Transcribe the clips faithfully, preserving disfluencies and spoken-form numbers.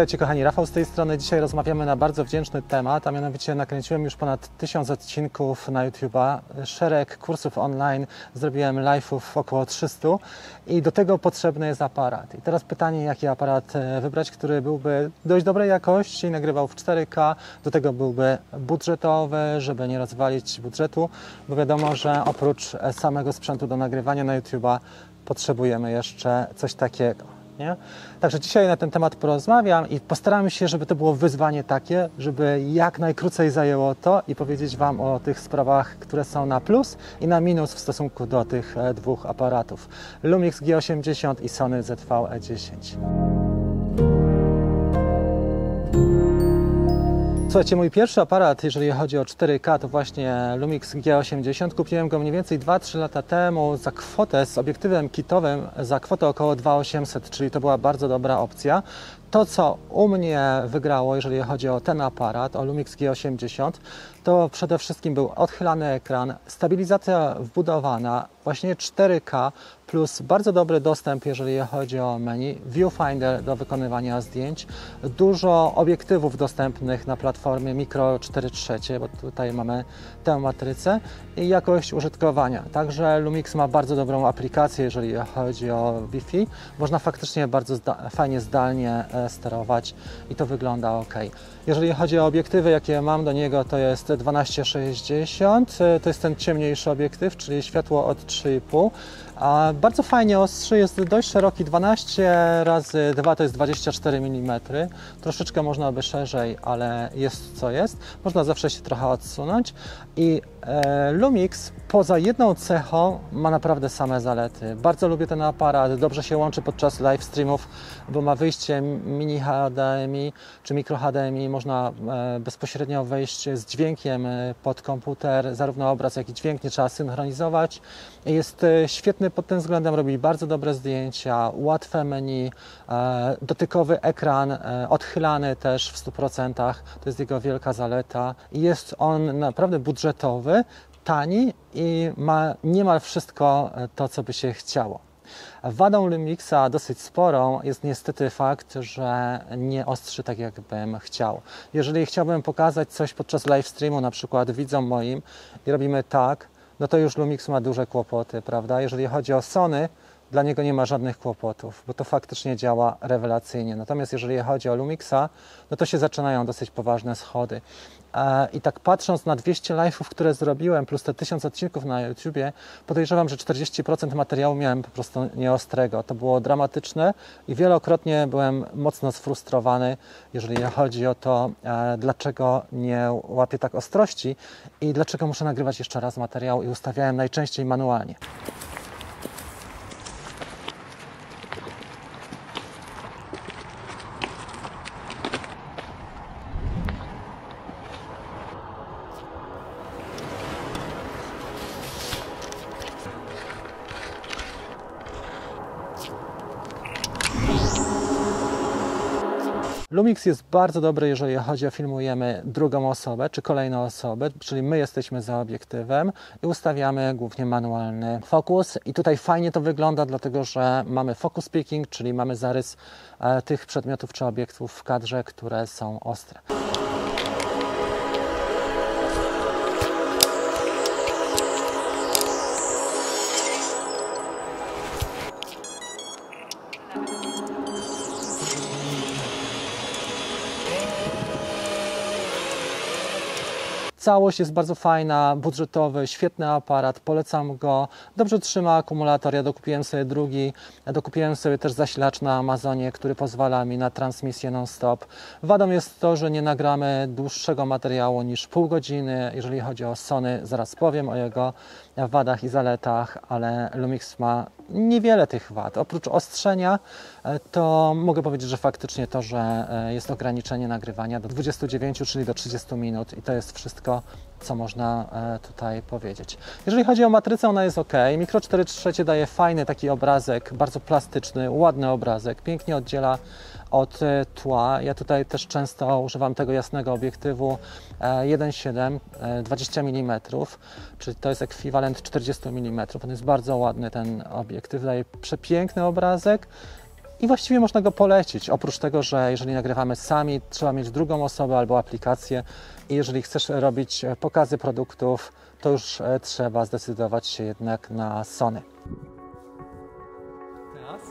Witajcie kochani, Rafał z tej strony. Dzisiaj rozmawiamy na bardzo wdzięczny temat, a mianowicie nakręciłem już ponad tysiąc odcinków na YouTube'a, szereg kursów online, zrobiłem live'ów około trzysta i do tego potrzebny jest aparat. I teraz pytanie, jaki aparat wybrać, który byłby dość dobrej jakości, nagrywał w cztery K, do tego byłby budżetowy, żeby nie rozwalić budżetu, bo wiadomo, że oprócz samego sprzętu do nagrywania na YouTube'a potrzebujemy jeszcze coś takiego. Nie? Także dzisiaj na ten temat porozmawiam i postaram się, żeby to było wyzwanie takie, żeby jak najkrócej zajęło to i powiedzieć Wam o tych sprawach, które są na plus i na minus w stosunku do tych dwóch aparatów. Lumix G osiemdziesiąt i Sony Z V E dziesięć. Słuchajcie, mój pierwszy aparat, jeżeli chodzi o cztery K, to właśnie Lumix G osiemdziesiąt. Kupiłem go mniej więcej dwa trzy lata temu za kwotę z obiektywem kitowym za kwotę około dwa tysiące osiemset, czyli to była bardzo dobra opcja. To, co u mnie wygrało, jeżeli chodzi o ten aparat, o Lumix G osiemdziesiąt, to przede wszystkim był odchylany ekran, stabilizacja wbudowana, właśnie cztery K, plus bardzo dobry dostęp, jeżeli chodzi o menu, viewfinder do wykonywania zdjęć, dużo obiektywów dostępnych na platformie Micro cztery trzy, bo tutaj mamy tę matrycę, i jakość użytkowania. Także Lumix ma bardzo dobrą aplikację, jeżeli chodzi o Wi-Fi. Można faktycznie bardzo zda fajnie zdalnie sterować i to wygląda ok. Jeżeli chodzi o obiektywy, jakie mam do niego, to jest dwanaście sześćdziesiąt, to jest ten ciemniejszy obiektyw, czyli światło od trzy i pół. A bardzo fajnie ostrzy, jest dość szeroki, dwanaście razy dwa to jest dwadzieścia cztery milimetry. Troszeczkę można by szerzej, ale jest co jest. Można zawsze się trochę odsunąć. I e, Lumix poza jedną cechą ma naprawdę same zalety. Bardzo lubię ten aparat, dobrze się łączy podczas live streamów, bo ma wyjście mini H D M I czy mikro H D M I. Można e, bezpośrednio wejść z dźwiękiem pod komputer, zarówno obraz, jak i dźwięk, nie trzeba synchronizować. Jest e, świetny pod tym względem, robi bardzo dobre zdjęcia, łatwe menu, e, dotykowy ekran, e, odchylany też w stu procentach, to jest jego wielka zaleta. I jest on naprawdę budżetowy, tani i ma niemal wszystko to, co by się chciało. Wadą Lumixa dosyć sporą jest niestety fakt, że nie ostrzy tak, jakbym chciał. Jeżeli chciałbym pokazać coś podczas live streamu, na przykład widzom moim, i robimy tak, no to już Lumix ma duże kłopoty, prawda? Jeżeli chodzi o Sony, dla niego nie ma żadnych kłopotów, bo to faktycznie działa rewelacyjnie. Natomiast jeżeli chodzi o Lumixa, no to się zaczynają dosyć poważne schody. I tak patrząc na dwieście live'ów, które zrobiłem, plus te tysiąc odcinków na YouTubie, podejrzewam, że czterdzieści procent materiału miałem po prostu nieostrego. To było dramatyczne i wielokrotnie byłem mocno sfrustrowany, jeżeli chodzi o to, dlaczego nie łapię tak ostrości i dlaczego muszę nagrywać jeszcze raz materiał, i ustawiałem najczęściej manualnie. Lumix jest bardzo dobry, jeżeli chodzi o filmujemy drugą osobę czy kolejną osobę, czyli my jesteśmy za obiektywem i ustawiamy głównie manualny fokus. I tutaj fajnie to wygląda, dlatego że mamy focus picking, czyli mamy zarys e, tych przedmiotów czy obiektów w kadrze, które są ostre. Całość jest bardzo fajna, budżetowy, świetny aparat, polecam go. Dobrze trzyma akumulator, ja dokupiłem sobie drugi, dokupiłem sobie też zasilacz na Amazonie, który pozwala mi na transmisję non-stop. Wadą jest to, że nie nagramy dłuższego materiału niż pół godziny. Jeżeli chodzi o Sony, zaraz powiem o jego wadach i zaletach, ale Lumix ma niewiele tych wad. Oprócz ostrzenia, to mogę powiedzieć, że faktycznie to, że jest ograniczenie nagrywania do dwudziestu dziewięciu, czyli do trzydziestu minut, i to jest wszystko, co można tutaj powiedzieć. Jeżeli chodzi o matrycę, ona jest ok. Micro cztery trzy daje fajny taki obrazek, bardzo plastyczny, ładny obrazek, pięknie oddziela od tła. Ja tutaj też często używam tego jasnego obiektywu jeden przecinek siedem, dwadzieścia milimetrów, czyli to jest ekwiwalent czterdziestu milimetrów. On jest bardzo ładny, ten obiektyw, daje przepiękny obrazek i właściwie można go polecić. Oprócz tego, że jeżeli nagrywamy sami, trzeba mieć drugą osobę albo aplikację i jeżeli chcesz robić pokazy produktów, to już trzeba zdecydować się jednak na Sony. Teraz.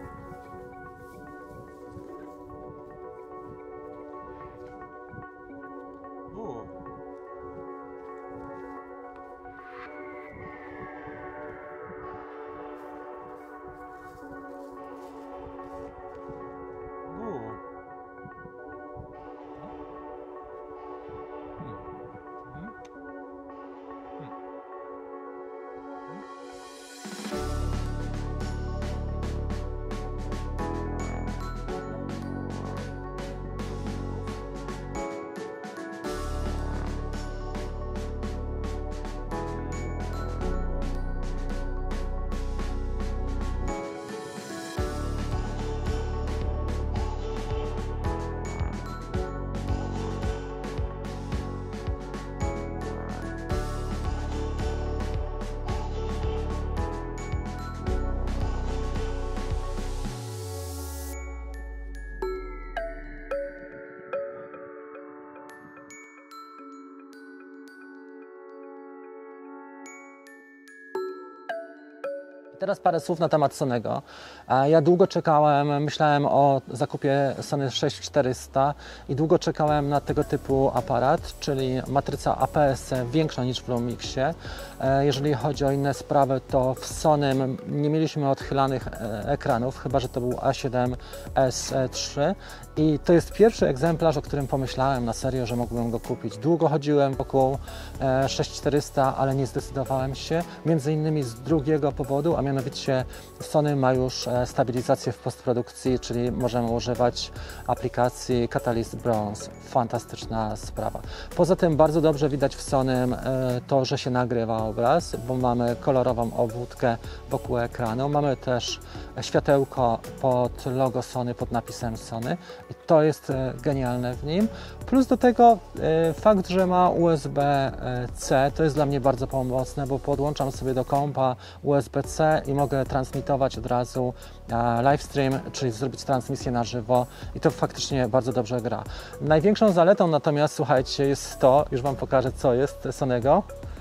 Teraz parę słów na temat Sonego. Ja długo czekałem, myślałem o zakupie Sony sześć czterysta i długo czekałem na tego typu aparat, czyli matryca A P S C większa niż w Lumixie. Jeżeli chodzi o inne sprawy, to w Sonym nie mieliśmy odchylanych ekranów, chyba że to był A siedem S trzy i to jest pierwszy egzemplarz, o którym pomyślałem na serio, że mógłbym go kupić. Długo chodziłem wokół sześć czterysta, ale nie zdecydowałem się, między innymi z drugiego powodu, a mianowicie Sony ma już stabilizację w postprodukcji, czyli możemy używać aplikacji Catalyst Bronze. Fantastyczna sprawa. Poza tym bardzo dobrze widać w Sonym to, że się nagrywa obraz, bo mamy kolorową obwódkę wokół ekranu. Mamy też światełko pod logo Sony, pod napisem Sony i to jest genialne w nim. Plus do tego fakt, że ma U S B C, to jest dla mnie bardzo pomocne, bo podłączam sobie do kompa U S B C i mogę transmitować od razu livestream, czyli zrobić transmisję na żywo i to faktycznie bardzo dobrze gra. Największą zaletą natomiast, słuchajcie, jest to, już Wam pokażę, co jest Sonego.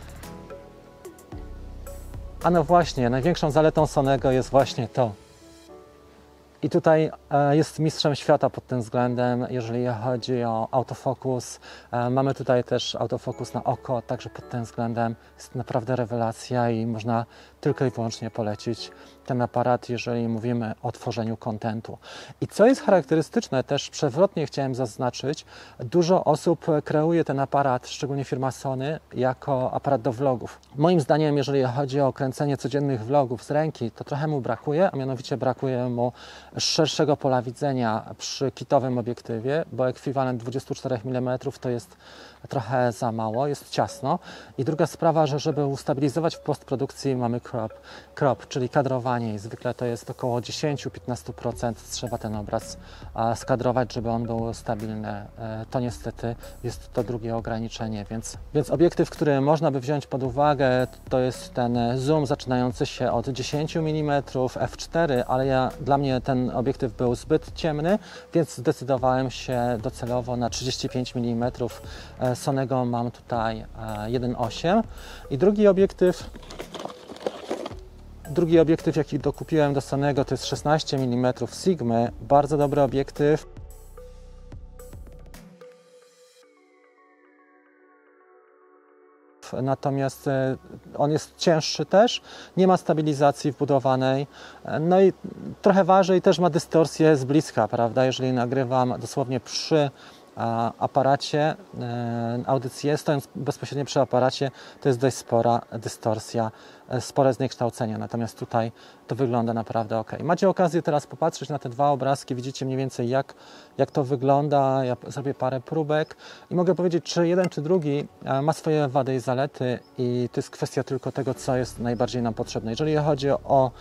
A no właśnie, największą zaletą Sonego jest właśnie to. I tutaj jest mistrzem świata pod tym względem, jeżeli chodzi o autofokus. Mamy tutaj też autofokus na oko, także pod tym względem jest naprawdę rewelacja i można tylko i wyłącznie polecić ten aparat, jeżeli mówimy o tworzeniu kontentu. I co jest charakterystyczne, też przewrotnie chciałem zaznaczyć, dużo osób kreuje ten aparat, szczególnie firma Sony, jako aparat do vlogów. Moim zdaniem, jeżeli chodzi o kręcenie codziennych vlogów z ręki, to trochę mu brakuje, a mianowicie brakuje mu szerszego pola widzenia przy kitowym obiektywie, bo ekwiwalent dwadzieścia cztery milimetry to jest trochę za mało, jest ciasno. I druga sprawa, że żeby ustabilizować w postprodukcji mamy crop, crop czyli kadrowanie i zwykle to jest około dziesięć do piętnastu procent trzeba ten obraz a, skadrować, żeby on był stabilny. E, to niestety jest to drugie ograniczenie, więc, więc obiektyw, który można by wziąć pod uwagę, to jest ten zoom zaczynający się od dziesięciu milimetrów f cztery, ale ja, dla mnie ten obiektyw był zbyt ciemny, więc zdecydowałem się docelowo na trzydzieści pięć milimetrów. Sonego mam tutaj jeden przecinek osiem i drugi obiektyw drugi obiektyw jaki dokupiłem do Sonego, to jest szesnaście milimetrów Sigmy, bardzo dobry obiektyw. Natomiast on jest cięższy też, nie ma stabilizacji wbudowanej, no i trochę waży i też ma dystorsję z bliska, prawda, jeżeli nagrywam dosłownie przy aparacie audycję, stojąc bezpośrednio przy aparacie, to jest dość spora dystorsja, spore zniekształcenie, natomiast tutaj to wygląda naprawdę ok. Macie okazję teraz popatrzeć na te dwa obrazki, widzicie mniej więcej jak, jak to wygląda, ja zrobię parę próbek i mogę powiedzieć, czy jeden, czy drugi ma swoje wady i zalety i to jest kwestia tylko tego, co jest najbardziej nam potrzebne. Jeżeli chodzi o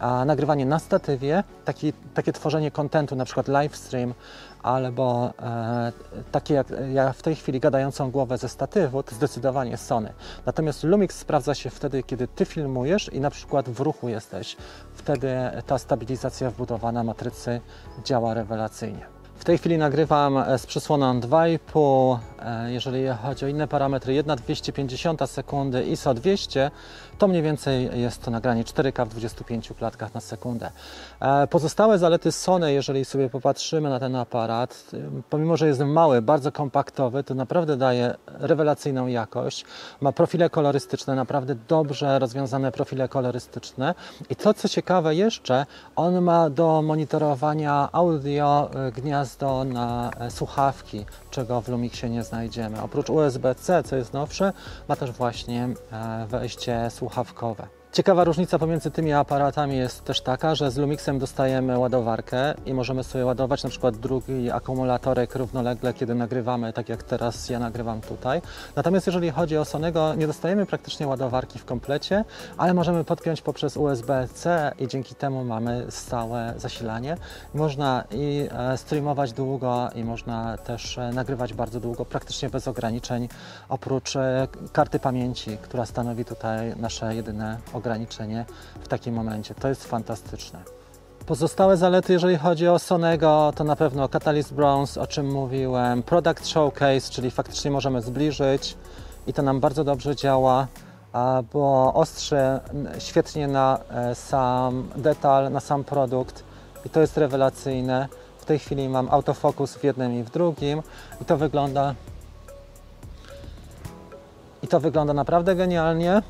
a nagrywanie na statywie, taki, takie tworzenie kontentu, na przykład livestream, albo e, takie jak ja w tej chwili gadającą głowę ze statywu, to zdecydowanie Sony. Natomiast Lumix sprawdza się wtedy, kiedy Ty filmujesz i na przykład w ruchu jesteś. Wtedy ta stabilizacja wbudowana matrycy działa rewelacyjnie. W tej chwili nagrywam z przysłoną dwa i pół, jeżeli chodzi o inne parametry, jedna dwieście pięćdziesiąt sekundy, I S O dwieście, to mniej więcej jest to nagranie cztery K w dwudziestu pięciu klatkach na sekundę. Pozostałe zalety Sony, jeżeli sobie popatrzymy na ten aparat, pomimo że jest mały, bardzo kompaktowy, to naprawdę daje rewelacyjną jakość. Ma profile kolorystyczne, naprawdę dobrze rozwiązane profile kolorystyczne. I to, co ciekawe jeszcze, on ma do monitorowania audio gniazdo na słuchawki, czego w Lumixie nie znajdziemy. Oprócz U S B C, co jest nowsze, ma też właśnie wejście słuchawkowe. Ciekawa różnica pomiędzy tymi aparatami jest też taka, że z Lumixem dostajemy ładowarkę i możemy sobie ładować na przykład drugi akumulatorek równolegle, kiedy nagrywamy, tak jak teraz ja nagrywam tutaj. Natomiast jeżeli chodzi o Sonego, nie dostajemy praktycznie ładowarki w komplecie, ale możemy podpiąć poprzez U S B C i dzięki temu mamy stałe zasilanie. Można i streamować długo i można też nagrywać bardzo długo, praktycznie bez ograniczeń, oprócz karty pamięci, która stanowi tutaj nasze jedyne ograniczenie. ograniczenie w takim momencie. To jest fantastyczne. Pozostałe zalety, jeżeli chodzi o Sonego, to na pewno Catalyst Bronze, o czym mówiłem, Product Showcase, czyli faktycznie możemy zbliżyć i to nam bardzo dobrze działa, bo ostrzy świetnie na sam detal, na sam produkt i to jest rewelacyjne. W tej chwili mam autofokus w jednym i w drugim i to wygląda i to wygląda naprawdę genialnie.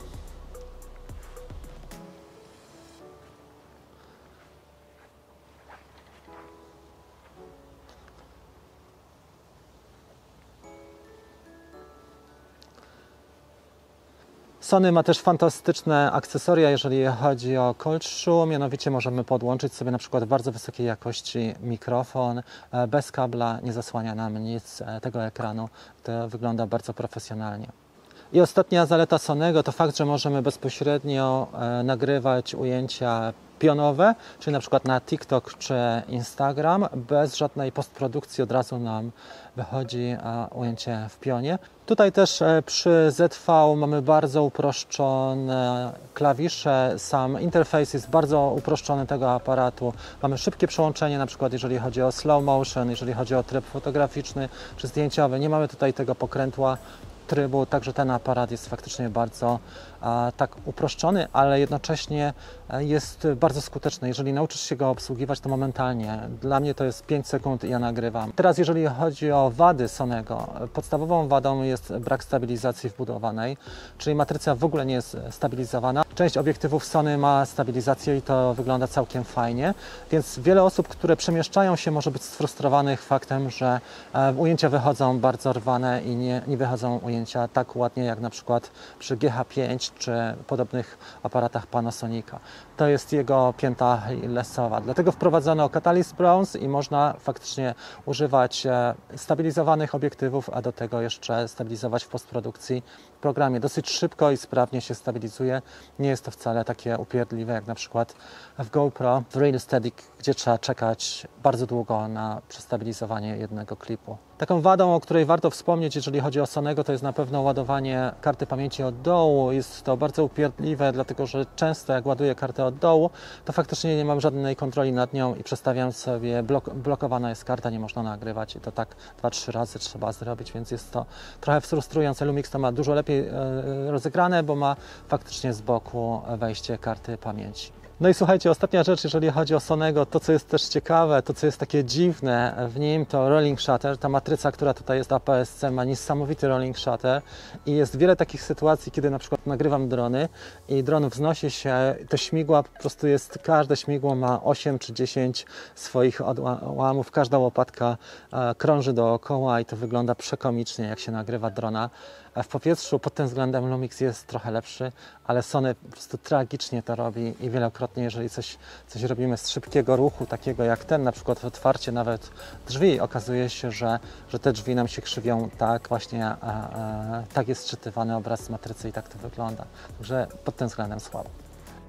Sony ma też fantastyczne akcesoria, jeżeli chodzi o cold shoe, mianowicie możemy podłączyć sobie na przykład bardzo wysokiej jakości mikrofon, bez kabla, nie zasłania nam nic tego ekranu, to wygląda bardzo profesjonalnie. I ostatnia zaleta Sonego to fakt, że możemy bezpośrednio nagrywać ujęcia pionowe, czyli na przykład na TikTok czy Instagram, bez żadnej postprodukcji od razu nam wychodzi ujęcie w pionie. Tutaj też przy Z V mamy bardzo uproszczone klawisze, sam interfejs jest bardzo uproszczony tego aparatu. Mamy szybkie przełączenie, na przykład jeżeli chodzi o slow motion, jeżeli chodzi o tryb fotograficzny czy zdjęciowy. Nie mamy tutaj tego pokrętła trybu, także ten aparat jest faktycznie bardzo a, tak uproszczony, ale jednocześnie jest bardzo skuteczny. Jeżeli nauczysz się go obsługiwać, to momentalnie. Dla mnie to jest pięć sekund i ja nagrywam. Teraz jeżeli chodzi o wady Sonego, podstawową wadą jest brak stabilizacji wbudowanej, czyli matryca w ogóle nie jest stabilizowana. Część obiektywów Sony ma stabilizację i to wygląda całkiem fajnie, więc wiele osób, które przemieszczają się, może być sfrustrowanych faktem, że ujęcia wychodzą bardzo rwane i nie, nie wychodzą ujęcia tak ładnie jak na przykład przy G H pięć czy podobnych aparatach Panasonica. To jest jego pięta achillesowa. Dlatego wprowadzono Catalyst Bronze i można faktycznie używać stabilizowanych obiektywów, a do tego jeszcze stabilizować w postprodukcji w programie. Dosyć szybko i sprawnie się stabilizuje. Nie jest to wcale takie upierdliwe jak na przykład w GoPro, w Real Steady, gdzie trzeba czekać bardzo długo na przestabilizowanie jednego klipu. Taką wadą, o której warto wspomnieć, jeżeli chodzi o Sonego, to jest na pewno ładowanie karty pamięci od dołu. Jest to bardzo upierdliwe, dlatego że często jak ładuję kartę od dołu, to faktycznie nie mam żadnej kontroli nad nią i przestawiam sobie, blok, blokowana jest karta, nie można nagrywać i to tak dwa trzy razy trzeba zrobić, więc jest to trochę frustrujące. Lumix to ma dużo lepiej e, rozegrane, bo ma faktycznie z boku wejście karty pamięci. No i słuchajcie, ostatnia rzecz, jeżeli chodzi o Sonego, to co jest też ciekawe, to co jest takie dziwne w nim, to rolling shutter. Ta matryca, która tutaj jest A P S C, ma niesamowity rolling shutter i jest wiele takich sytuacji, kiedy na przykład nagrywam drony i dron wznosi się, te śmigła, po prostu jest, każde śmigło ma osiem czy dziesięć swoich odłamów, każda łopatka krąży dookoła i to wygląda przekomicznie, jak się nagrywa drona. W powietrzu pod tym względem Lumix jest trochę lepszy, ale Sony po prostu tragicznie to robi i wielokrotnie, jeżeli coś, coś robimy z szybkiego ruchu, takiego jak ten, na przykład otwarcie nawet drzwi, okazuje się, że, że te drzwi nam się krzywią tak właśnie, a, a, tak jest czytywany obraz z matrycy i tak to wygląda. Także pod tym względem słabo.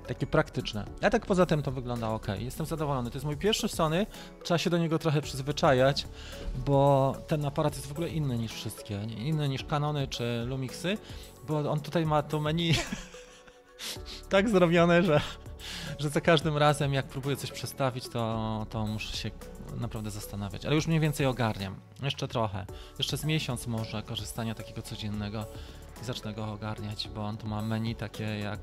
takie praktyczne. A tak poza tym to wygląda ok. Jestem zadowolony. To jest mój pierwszy Sony. Trzeba się do niego trochę przyzwyczajać, bo ten aparat jest w ogóle inny niż wszystkie. Inny niż Canony czy Lumixy, bo on tutaj ma to menu tak zrobione, że, że za każdym razem jak próbuję coś przestawić, to, to muszę się naprawdę zastanawiać. Ale już mniej więcej ogarniam. Jeszcze trochę. Jeszcze z miesiąc może korzystania takiego codziennego i zacznę go ogarniać, bo on tu ma menu takie jak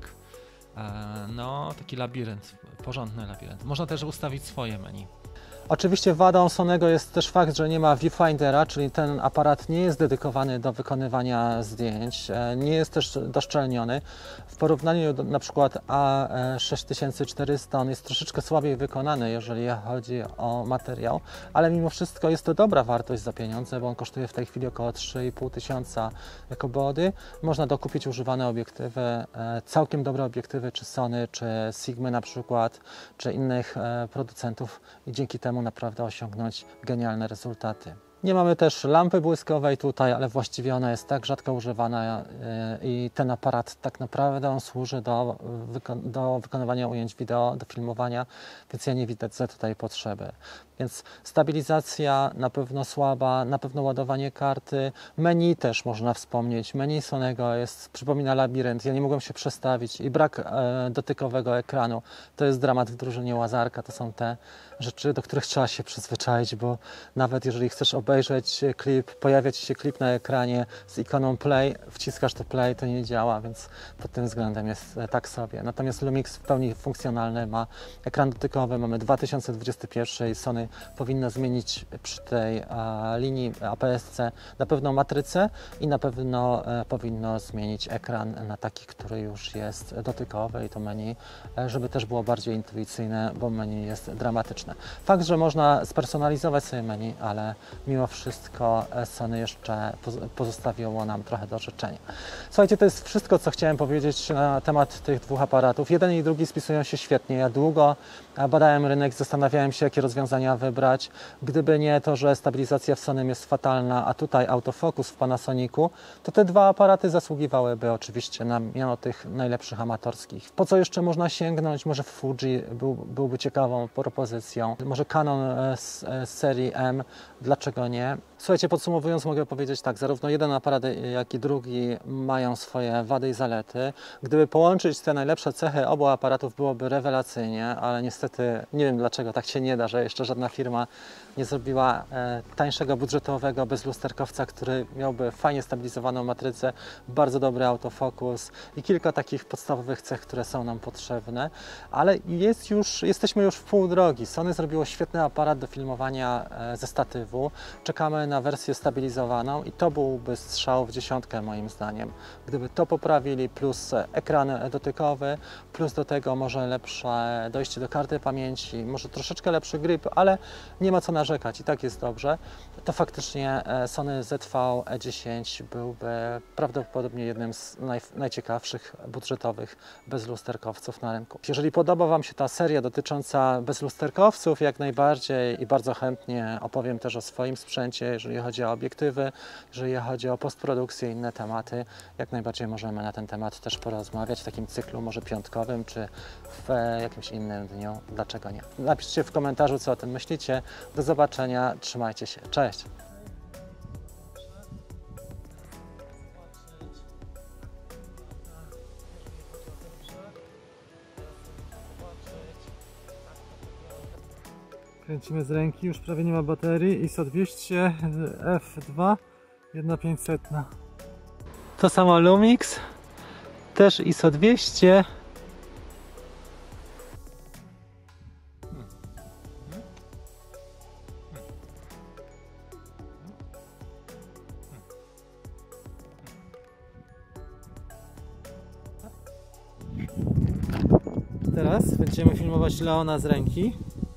no, taki labirynt, porządny labirynt. Można też ustawić swoje menu. Oczywiście wadą Sonego jest też fakt, że nie ma viewfindera, czyli ten aparat nie jest dedykowany do wykonywania zdjęć, nie jest też doszczelniony. W porównaniu do na przykład A sześć tysięcy czterysta on jest troszeczkę słabiej wykonany, jeżeli chodzi o materiał, ale mimo wszystko jest to dobra wartość za pieniądze, bo on kosztuje w tej chwili około trzy i pół tysiąca jako body. Można dokupić używane obiektywy, całkiem dobre obiektywy, czy Sony, czy Sigmy na przykład, czy innych producentów i dzięki temu naprawdę osiągnąć genialne rezultaty. Nie mamy też lampy błyskowej tutaj, ale właściwie ona jest tak rzadko używana i ten aparat tak naprawdę on służy do, wyko do wykonywania ujęć wideo, do filmowania, więc ja nie widzę tutaj potrzeby. Więc stabilizacja na pewno słaba, na pewno ładowanie karty, menu też można wspomnieć. Menu Sonego jest, przypomina labirynt, ja nie mogłem się przestawić i brak e, dotykowego ekranu. To jest dramat w drużynie Łazarka, to są te rzeczy, do których trzeba się przyzwyczaić, bo nawet jeżeli chcesz obejrzeć klip, pojawia ci się klip na ekranie z ikoną play, wciskasz to play, to nie działa, więc pod tym względem jest tak sobie. Natomiast Lumix w pełni funkcjonalny, ma ekran dotykowy, mamy dwa tysiące dwudziesty pierwszy i Sony powinno zmienić przy tej a, linii A P S C na pewno matrycę i na pewno e, powinno zmienić ekran na taki, który już jest dotykowy i to menu, e, żeby też było bardziej intuicyjne, bo menu jest dramatyczne. Fakt, że można spersonalizować sobie menu, ale mimo wszystko Sony jeszcze pozostawiło nam trochę do życzenia. Słuchajcie, to jest wszystko, co chciałem powiedzieć na temat tych dwóch aparatów. Jeden i drugi spisują się świetnie. Ja długo badałem rynek, zastanawiałem się, jakie rozwiązania wybrać. Gdyby nie to, że stabilizacja w Sony jest fatalna, a tutaj autofokus w Panasonicu, to te dwa aparaty zasługiwałyby oczywiście na miano tych najlepszych amatorskich. Po co jeszcze można sięgnąć? Może Fuji był, byłby ciekawą propozycją. Może Canon z, z serii M, dlaczego nie? Słuchajcie, podsumowując mogę powiedzieć tak, zarówno jeden aparat, jak i drugi mają swoje wady i zalety. Gdyby połączyć te najlepsze cechy obu aparatów, byłoby rewelacyjnie, ale niestety nie wiem dlaczego tak się nie da, że jeszcze żadna firma nie zrobiła e, tańszego, budżetowego bezlusterkowca, który miałby fajnie stabilizowaną matrycę, bardzo dobry autofokus i kilka takich podstawowych cech, które są nam potrzebne, ale jest już, jesteśmy już w pół drogi. Sony zrobiło świetny aparat do filmowania e, ze statywu. Czekamy na wersję stabilizowaną i to byłby strzał w dziesiątkę moim zdaniem. Gdyby to poprawili, plus ekran dotykowy, plus do tego może lepsze dojście do karty pamięci, może troszeczkę lepszy grip, ale nie ma co narzekać i tak jest dobrze, to faktycznie Sony Z V E dziesięć byłby prawdopodobnie jednym z naj, najciekawszych budżetowych bezlusterkowców na rynku. Jeżeli podoba Wam się ta seria dotycząca bezlusterkowców, jak najbardziej i bardzo chętnie opowiem też o swoim sprzęcie, jeżeli chodzi o obiektywy, jeżeli chodzi o postprodukcję i inne tematy, jak najbardziej możemy na ten temat też porozmawiać w takim cyklu, może piątkowym, czy w jakimś innym dniu. Dlaczego nie? Napiszcie w komentarzu, co o tym myślicie. Do zobaczenia, trzymajcie się. Cześć! Kręcimy z ręki, już prawie nie ma baterii. I S O dwieście F dwa jedna tysiące pięćset. To samo Lumix, też I S O dwieście. Teraz będziemy filmować Leona z ręki.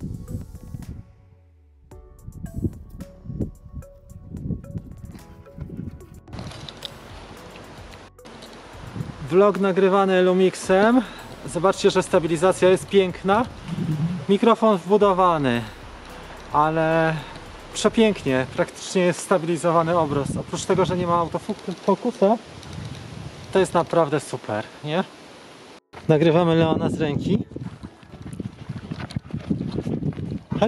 Vlog nagrywany Lumixem. Zobaczcie, że stabilizacja jest piękna. Mikrofon wbudowany, ale przepięknie, praktycznie jest stabilizowany obraz. Oprócz tego, że nie ma autofokusa, to jest naprawdę super, nie? Nagrywamy Leona z ręki. Chodź.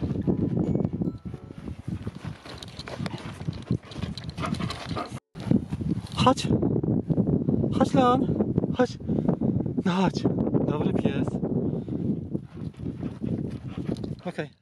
Chodź. Chodź, Leon. Chodź. No chodź. Dobry pies. Okej. Okay.